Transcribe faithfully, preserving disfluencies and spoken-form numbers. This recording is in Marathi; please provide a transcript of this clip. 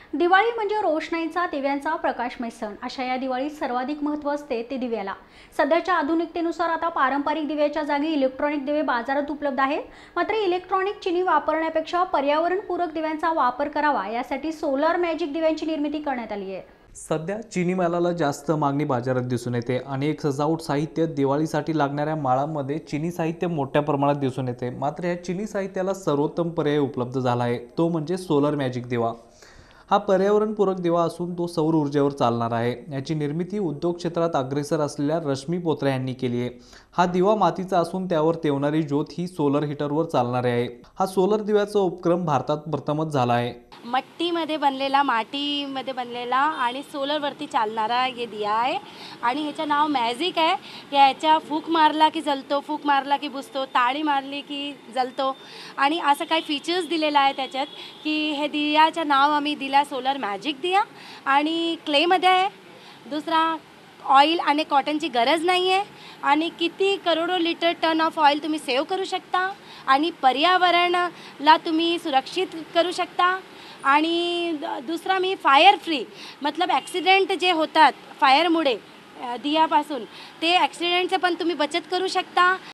दिवाळी म्हणजे रोषणाईचा, दिव्यांचा प्रकाशमय सण. अशा या दिवाळीत सर्वाधिक महत्त्व असते ते दिव्याला. सध्याच्या आधुनिकतेनुसार आता पारंपरिक दिव्याच्या जागी इलेक्ट्रॉनिक दिवे बाजारात उपलब्ध आहेत. मात्र इलेक्ट्रॉनिक चिनी वापरण्यापेक्षा पर्यावरणपूरक दिव्यांचा वापर करावा, यासाठी सोलर मॅजिक दिव्यांची निर्मिती करण्यात आली आहे. सध्या चिनी मालाला जास्त मागणी बाजारात दिसून येते. अनेक सजावट साहित्य, दिवाळीसाठी लागणाऱ्या माळांमध्ये चिनी साहित्य मोठ्या प्रमाणात दिसून येते. मात्र या चिनी साहित्याला सर्वोत्तम पर्याय उपलब्ध झाला आहे, तो म्हणजे सोलर मॅजिक दिवा. हा पर्यावरणपूरक दिवा असून तो सौर ऊर्जेवर चालणार आहे. याची निर्मिती उद्योग क्षेत्रात अग्रेसर असलेल्या रश्मी पोत्रे यांनी केली आहे. हा दिवा मातीचा असून त्यावर तेवणारी ज्योत ही सोलर हीटरवर चालणारी आहे. हा सोलर दिव्याचा उपक्रम भारतात प्रथमच झाला आहे. मट्टीमध्ये बनलेला मातीमध्ये बनलेला आणि सोलरवरती चालणारा हे दिया आहे आणि ह्याचं नाव मॅजिक आहे. ह्याच्या फूक मारला की जलतो, फूक मारला की बुजतो, ताळी मारली की जलतो आणि असं काही फीचर्स दिलेलं आहे त्याच्यात की हे दियाचं नाव आम्ही दिला सोलर मॅजिक दिया. आणि क्लेमध्ये आहे. दुसरा, ऑइल आणि कॉटनची गरज नाही आहे आणि किती करोडो लिटर टन ऑफ ऑइल तुम्ही सेव्ह करू शकता आणि पर्यावरणाला तुम्ही सुरक्षित करू शकता. आणि दुसरा, मी फायर फ्री, मतलब ॲक्सिडेंट जे होतात फायरमुळे दियापासून, ते ॲक्सिडेंटचं पण तुम्ही बचत करू शकता.